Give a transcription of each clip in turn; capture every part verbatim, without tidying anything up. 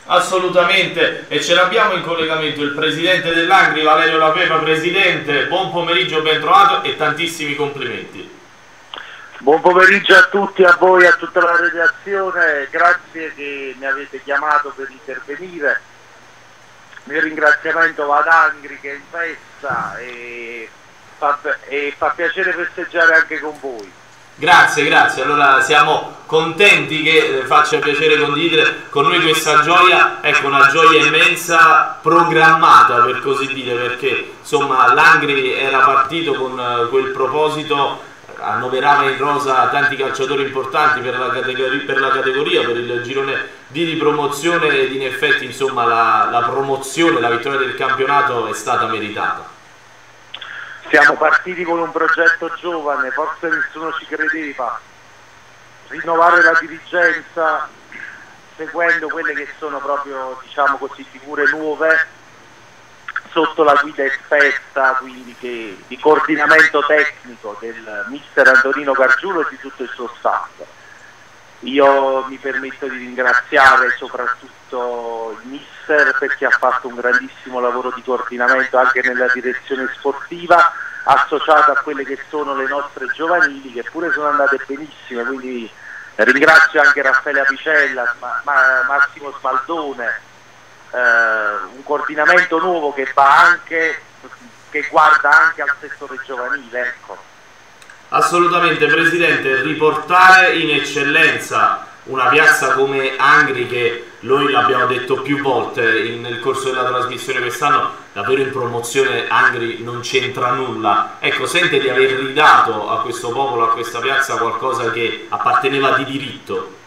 Assolutamente, e ce l'abbiamo in collegamento il presidente dell'Angri, Valerio La Pepa. Presidente, buon pomeriggio, ben trovato e tantissimi complimenti. Buon pomeriggio a tutti, a voi, a tutta la redazione, grazie che mi avete chiamato per intervenire. Il ringraziamento va ad Angri che è in festa e fa, e fa piacere festeggiare anche con voi. Grazie, grazie, allora siamo contenti che faccia piacere condividere con noi questa gioia, ecco, una gioia immensa, programmata per così dire, perché insomma l'Angri era partito con quel proposito, annoverava in rosa tanti calciatori importanti per la categoria, per, la categoria, per il girone di ripromozione, ed in effetti insomma la, la promozione, la vittoria del campionato è stata meritata. Siamo partiti con un progetto giovane, forse nessuno ci credeva, rinnovare la dirigenza seguendo quelle che sono proprio, diciamo così, figure nuove sotto la guida esperta, quindi che, di coordinamento tecnico del mister Antonino Gargiulo e di tutto il suo staff. Io mi permetto di ringraziare soprattutto il mister perché ha fatto un grandissimo lavoro di coordinamento anche nella direzione sportiva, associata a quelle che sono le nostre giovanili, che pure sono andate benissimo, quindi ringrazio anche Raffaele Apicella, Ma Ma Massimo Smaldone, eh, un coordinamento nuovo che va anche, che guarda anche al settore giovanile, ecco. Assolutamente, Presidente, riportare in eccellenza una piazza come Angri, che noi l'abbiamo detto più volte in, nel corso della trasmissione quest'anno, davvero in promozione Angri non c'entra nulla. Ecco, sente di aver ridato a questo popolo, a questa piazza, qualcosa che apparteneva di diritto?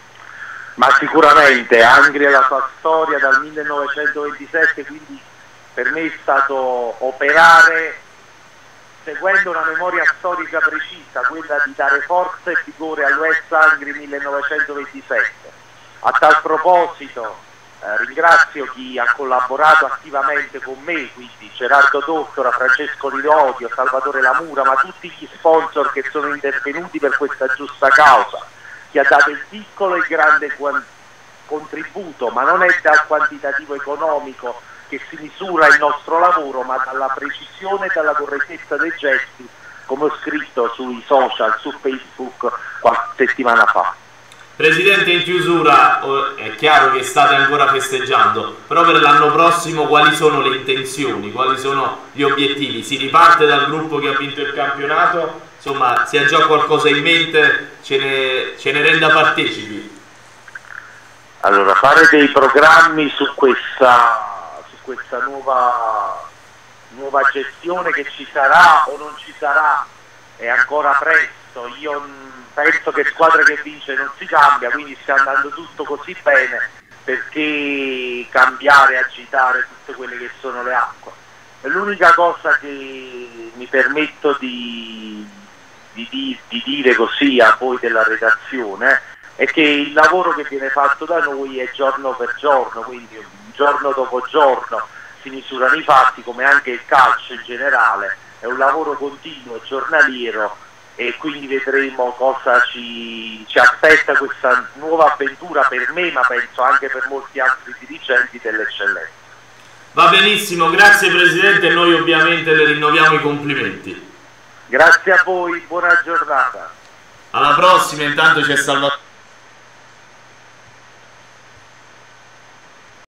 Ma sicuramente, Angri è la sua storia dal millenovecentoventisette, quindi per me è stato operare seguendo una memoria storica precisa, quella di dare forza e vigore all'West Angri millenovecentoventisette. A tal proposito eh, ringrazio chi ha collaborato attivamente con me, quindi Gerardo Dottora, Francesco Lirodio, Salvatore Lamura, ma tutti gli sponsor che sono intervenuti per questa giusta causa, chi ha dato il piccolo e il grande contributo, ma non è dal quantitativo economico che si misura il nostro lavoro, ma dalla precisione e dalla correttezza dei gesti, come ho scritto sui social, su Facebook qualche settimana fa. Presidente, in chiusura, è chiaro che state ancora festeggiando, però per l'anno prossimo quali sono le intenzioni, quali sono gli obiettivi? Si riparte dal gruppo che ha vinto il campionato? Insomma, si ha già qualcosa in mente, ce ne, ce ne renda partecipi? Allora, fare dei programmi su questa... questa nuova, nuova gestione che ci sarà o non ci sarà è ancora presto. Io penso che squadra che vince non si cambia, quindi sta andando tutto così bene, perché cambiare, agitare tutte quelle che sono le acque. L'unica cosa che mi permetto di, di, di, di dire così a voi della redazione è che il lavoro che viene fatto da noi è giorno per giorno, quindi giorno dopo giorno si misurano i fatti, come anche il calcio in generale, è un lavoro continuo, giornaliero, e quindi vedremo cosa ci, ci aspetta questa nuova avventura per me, ma penso anche per molti altri dirigenti dell'eccellenza. Va benissimo, grazie Presidente, noi ovviamente le rinnoviamo i complimenti. Grazie a voi, buona giornata. Alla prossima, intanto c'è Salvatore.